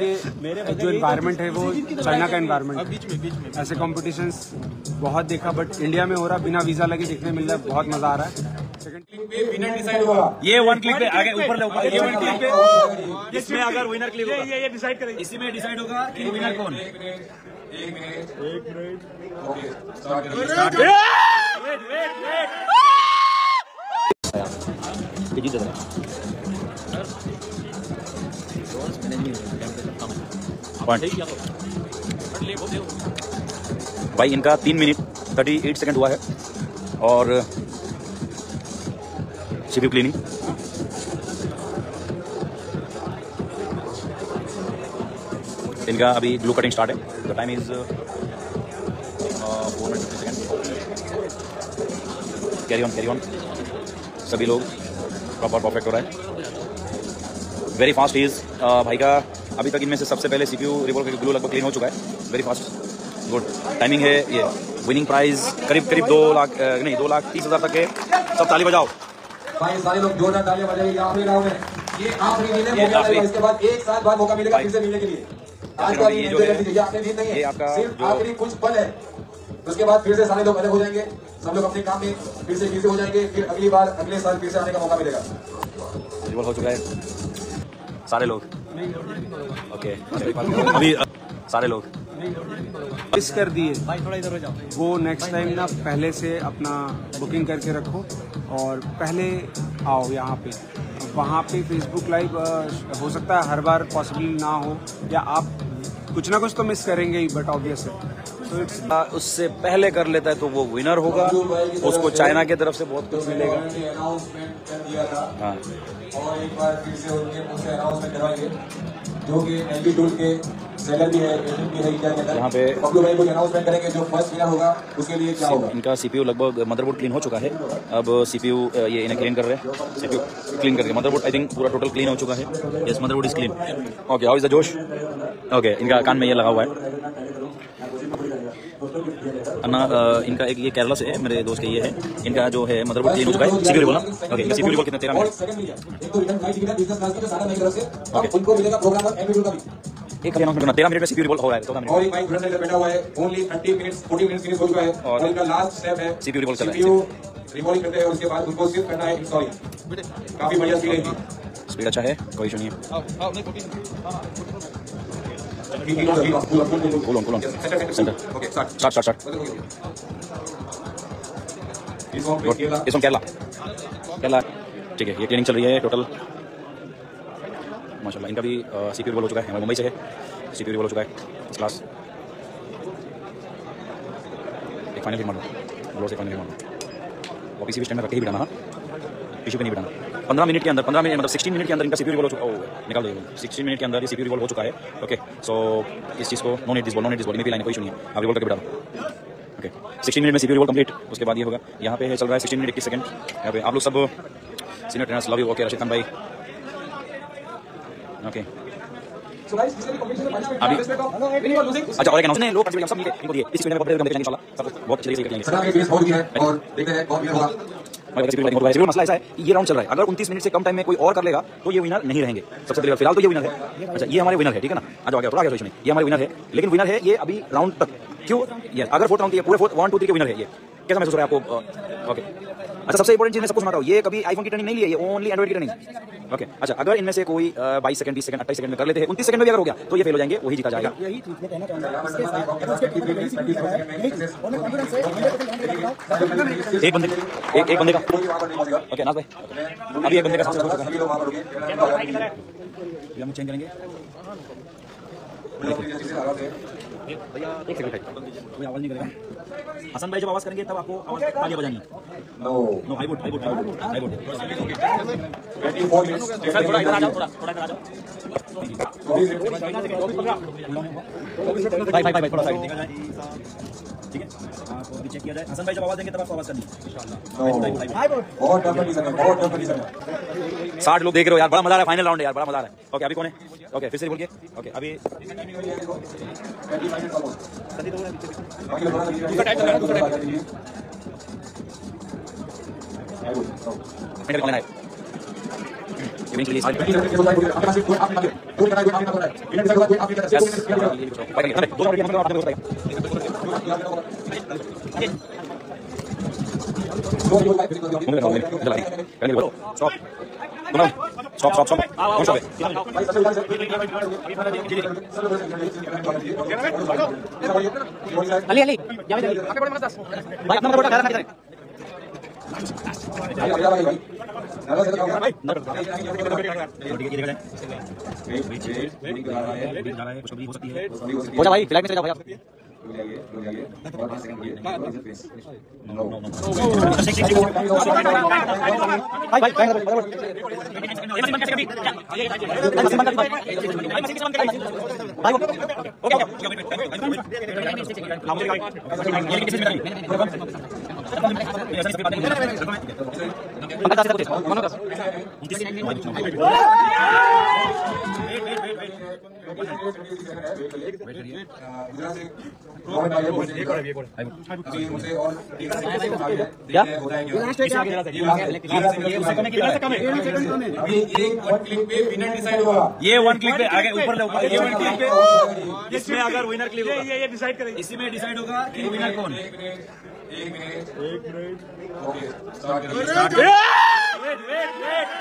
के जो एनवायरनमेंट है वो चाइना का एनवायरनमेंट। ऐसे कॉम्पिटिशन्स बहुत देखा, बट इंडिया में हो रहा, बिना वीजा लगे देखने मिल रहा है, बहुत मजा आ रहा है। सेकंड क्लिक पे विनर डिसाइड होगा। ये वन क्लिक पे आगे ऊपर ले ऊपर, ये वन क्लिक पे इसमें अगर विनर क्लिक होगा ये डिसाइड करेंगे, इसी में डिसाइड होगा कि विनर कौन। एक मिनट ओके स्टार्ट। भाई इनका 3 मिनट 38 सेकंड हुआ है और सीपीयू क्लीनिंग। इनका अभी ग्लू कटिंग स्टार्ट है। The time is 4 minute 50 second. Carry on सभी लोग प्रॉपर परफेक्ट हो रहा है। वेरी फास्ट इज भाई का अभी तक इनमें से सबसे पहले सीपीयू रिवॉल्व का ग्लू लगभग क्लीन हो चुका है। वेरी फास्ट गुड टाइमिंग है ये। विनिंग प्राइज करीब 2,30,000 तक है। सब ताली बजाओ भाई, सारे लोग जोरदार तालियां बजाइए। आखिरी राउंड है ये, आखिरी मौका मिलेगा, इसके बाद एक साथ बाद मौका मिलेगा फिर से मिलने के लिए। आज का ये आखिरी दिन नहीं है, सिर्फ आखिरी कुछ पल है, उसके बाद फिर से सारे लोग अलग हो जाएंगे। सब लोग अपने काम में फिर से बिजी हो जाएंगे, फिर अगली बार अगले साल फिर से आने का मौका मिलेगा। रिवॉल्व हो चुका है सारे लोग। ओके अभी सारे लोग मिस कर दिए, थोड़ा इधर हो जाओ। वो नेक्स्ट टाइम ना पहले से अपना बुकिंग करके रखो और पहले आओ यहाँ पे। वहाँ पे फेसबुक लाइव हो सकता है हर बार पॉसिबल ना हो, या आप कुछ ना कुछ तो मिस करेंगे ही, बट ऑब्वियस है। तो उससे पहले कर लेता है तो वो विनर होगा, उसको चाइना की तरफ से बहुत कुछ मिलेगा। हाँ और एक बार फिर से उनके मुंह से अनाउंसमेंट करवाएंगे, जो कि एलबी टूल के सेलर भी है, एजेंट भी है इंडिया के अंदर। यहाँ पे बबलू भाई को अनाउंसमेंट करेंगे जो फर्स्ट विनर होगा उसके लिए क्या होगा। इनका सीपीयू लगभग मदरबोर्ड क्लीन हो चुका है। अब सीपीयू ये इन्हें क्लीन कर रहे हैं। सीपीयू क्लीन करके मदरबोर्ड आई थिंक पूरा टोटल क्लीन हो चुका है। Yes motherboard is clean. Okay how is the जोश। ओके इनका कान में ये लगा हुआ है अन्ना। इनका एक ये केरला से है, मेरे दोस्त के ये है। इनका जो है मदरबोर्ड क्लीन हो चुका है। सीपीयू बोला ओके सीपीयू रिवॉल्व कितने 13 मिनट। एक अनाउंसमेंट 13 मिनट में सीपीयू रिवॉल्व हो रहा है। 14 मिनट और एक माइक प्रेजेंट बैठा हुआ है। ओनली 30 मिनट्स 40 मिनट्स फिनिश हो चुका है और इनका लास्ट स्टेप है सीपीयू रिवॉल्व चल रहा है। सीपीयू रिवॉल्व करते हैं और उसके बाद उनको सिर्फ करना है इंस्टॉलिंग। काफी बढ़िया स्पीड है, स्पीड अच्छा है, कोई इशू नहीं है। Cool on centre okay start. इस केरला ठीक है। ये ट्रेनिंग चल रही है टोटल माशाल्लाह। इनका भी सीपीयू रिवॉल्व हो चुका है। हमारे मुंबई से है, सीपीयू रिवॉल्व हो चुका है इस क्लास। एक फाइनल हिट मार दो, से फाइनल हिट मार दो और किसी भी स्टैंड में रख के ही बिठाना, टिश्यू पे नहीं बिठाना। 15 मिनट के अंदर 15 मिनट मतलब 16 मिनट के अंदर इनका सीपीयू रिवॉल्व हो चुका है। निकाल दो 16 मिनट के अंदर ये सीपीयू रिवॉल्व हो चुका है। ओके सो इस चीज़ को नो नीड दिस बॉल में भी लाइन कोई इशू नहीं है, आप रिवॉल्व करके बिठा दो। ओके 16 मिनट में सीपीयू रिवॉल्व कंप्लीट। उसके बाद ये होगा यहाँ पे चल रहा है 16 मिनट 21 सेकंड। यहाँ पे आप लोग सब senior trainers love you. Okay Rashid Khan भाई ओके अभी अच्छा और एक अनाउंसमेंट लोग सब मिलके इनको दिए इस महीने में कॉपरेट करके इंशाल्लाह सब बहुत अच्छे तरीके से करेंगे। सर आपके फेस बहुत है और देखते हैं कौन विनर होगा। मसला ऐसा है कि ये राउंड चल रहा है, अगर 29 मिनट से कम टाइम में कोई और कर लेगा तो ये विनर नहीं रहेंगे। सबसे पहले फिलहाल तो ये विनर है। अच्छा ये हमारे विनर है, ठीक है ना। आज आ गया थोड़ा आगे ये हमारे विनर है, लेकिन विनर है ये अभी राउंड तक। क्यों ये अगर 4th राउंड के पूरे 4 1 2 3 के विनर है ये, कैसा महसूस हो रहा है आपको। ओके अच्छा सबसे इंपॉर्टेंट चीज मैं सबको सुनाता हूँ, ये कभी आईफोन की ट्रेनिंग नहीं ली है, ये ओनली एंड्रॉइड की ट्रेनिंग। ओके अच्छा अगर इनमें से कोई 22 सेकंड 20 सेकंड 28 सेकंड में कर लेते हैं, 29 सेकंड में भी अगर हो गया तो ये फेल हो जाएंगे, वही जीता जाएगा। एक बंदे का ओके नाज भाई अभी एक बंदे का सांस हम चेंज करेंगे। भैया एक सेकंड कोई आवाज नहीं करेगा। हसन भाई जब आवाज करेंगे तब आपको आवाज बजानी है। नो हाई बोट 24 मिनट्स थोड़ा इधर आ जाओ, थोड़ा इधर आ जाओ भाई थोड़ा साइड ठीक है। आपको अभी चेक किया जाए। हसन भाई जब आवाज देंगे तब आपको आवाज करनी है इंशाल्लाह। बहुत टफ 60 लोग देख रहे हो यार, बड़ा मजा आ रहा है। फाइनल राउंड है यार, बड़ा मजा आ रहा है। ओके अभी कौन है। ओके फिर से बोल के ओके अभी Eventually, he's fine. Stop. Stop. Don't stop it. Ali भाई अपना मोटा खा रहा हो जा भाई फ्लैग में चले जाओ भाई आप ये वन क्लिक पे आगे ऊपर ले ऊपर ये वन क्लिक पे इसमें अगर विनर क्लिक होगा ये डिसाइड करेंगे इसी में डिसाइड होगा कि विनर कौन एक minute okay start wait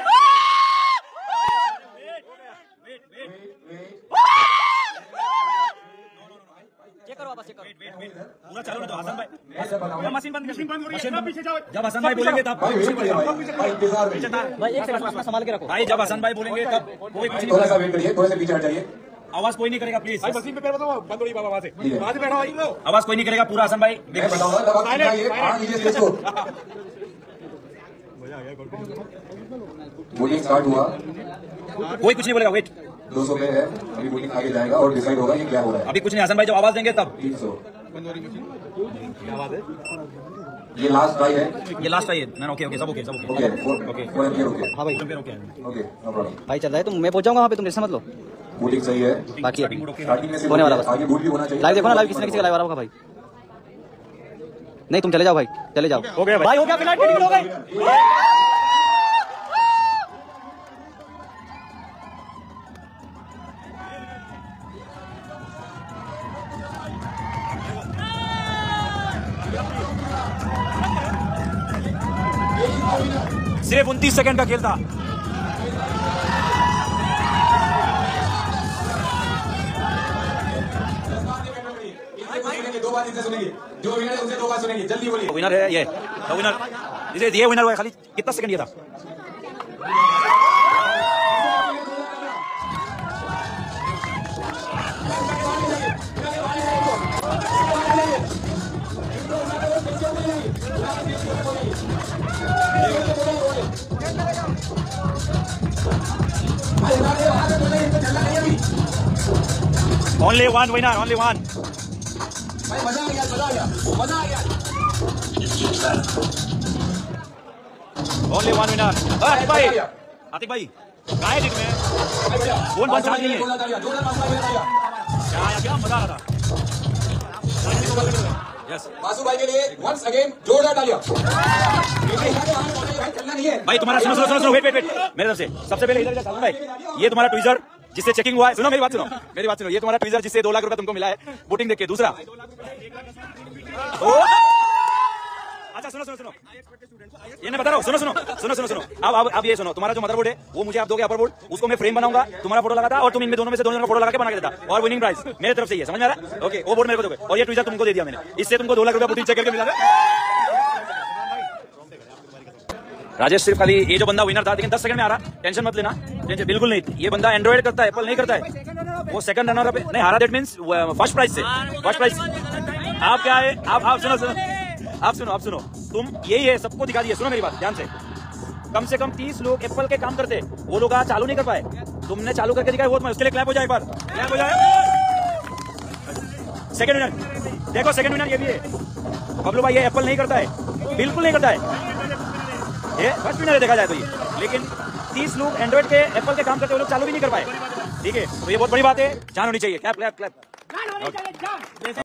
check करो वापस चेक करो पूरा चालू तो हसन भाई मशीन बंद पीछे जाओ जब हसन भाई बोलेंगे तब भाई एक सेकंड संभाल के रखो भाई जब हसन भाई बोलेंगे तब कोई कुछ नहीं थोड़ा सा वेट करिए थोड़ा सा पीछे हट जाइए आवाज कोई नहीं करेगा प्लीज भाई मशीन पे पैर बताओ बंद हो रही बाबा वहां से बैठा भाई आवाज कोई नहीं करेगा पूरा हसन भाई मैं बताऊंगा तब आप ये आराम लीजिए स्टेज को वोटिंग स्टार्ट हुआ कोई कुछ नहीं बोलेगा वेट 200 पे है अभी वोटिंग आगे जाएगा और डिसाइड होगा ये क्या हो रहा है अभी कुछ नहीं हसन भाई जब आवाज देंगे तब 300 ये लास्ट ट्राई है ये लास्ट है ना ओके सब okay okay for MPR okay हाँ भाई ओके ओके नो प्रॉब्लम भाई चल रहा है तुम मैं पहुंच जाऊंगा वहाँ पे तुम टेंशन मत लो वोटिंग सही है बाकी है स्टार्टिंग में से होने वाला बस आगे वोट भी होना चाहिए लाइव देखो ना लाइव किसी न किसी का लाइव आ रहा होगा भाई नहीं तुम चले जाओ भाई चले जाओ हो गया भाई हो गया फ्लाइट टिकट हो गई सिर्फ 29 सेकंड का खेल था दो बार इनसे सुनेंगे जो विनर है उसे दो बार सुनेंगे जल्दी बोलिए विनर है ये तो विनर ये विनर हुआ खाली कितना सेकंड ये था Only one winner, only one. मजा आ गया Only one winner. आतिक भाई कहाँ है में फोन बंद चार्ज नहीं है क्या मजा आ रहा था यस मासू भाई के लिए वंस अगेन जोरदार तालियां भाई तुम्हारा सुनो वेट मेरे तरफ से सबसे पहले इधर जा भाई ये तुम्हारा ट्विजर जिससे चेकिंग हुआ है सुनो मेरी बात सुनो ये तुम्हारा ट्विजर जिससे 2 लाख रुपया तुमको मिला है वोटिंग देख के दूसरा अच्छा सुनो ये मैं बता रहा हूँ सुनो अब ये सुनो तुम्हारा जो मदरबोर्ड है वो मुझे आप दोगे अपर बोर्ड उसको मैं फ्रेम बनाऊंगा तुम्हारा फोटो लगाता और तुम इनमें दोनों में से दोनों का फोटो लगा के बना के देता और विनिंग प्राइस मेरे तरफ से ही है समझ में आ रहा है ओके वो बोर्ड मेरे को दोगे और ये ट्विजर तुमको दे दिया मैंने इससे तुमको 2 लाख रुपया वोटिंग चेक करके मिला राजेश सिर्फ खाली ये जो बंदा विनर था लेकिन 10 सेकंड में आ रहा टेंशन मत लेना टेंशन बिल्कुल नहीं ये बंदा एंड्रॉइड करता है एप्पल नहीं करता है वो सेकंड रनर अप नहीं हारा दैट मींस फर्स्ट प्राइज से फर्स्ट प्राइज आप क्या है आप सुनो तुम यही है सबको दिखा दिया सुनो मेरी बात ध्यान से कम 30 लोग एप्पल के काम करते वो लोग आज चालू नहीं कर पाए तुमने चालू करके दिखाया वो उसके लिए क्लैप हो जाए एक बार क्लैप हो जाए सेकंड विनर देखो सेकंड विनर ये भी है बबलू भाई ये एप्पल नहीं करता है बिल्कुल नहीं करता है ये फर्स्ट विनर देखा जाए तो ये लेकिन 30 लोग एंड्रॉइड के एप्पल के काम करते वो लोग चालू भी नहीं कर पाए ठीक है तो ये बहुत बड़ी बात है जान होनी चाहिए क्लैप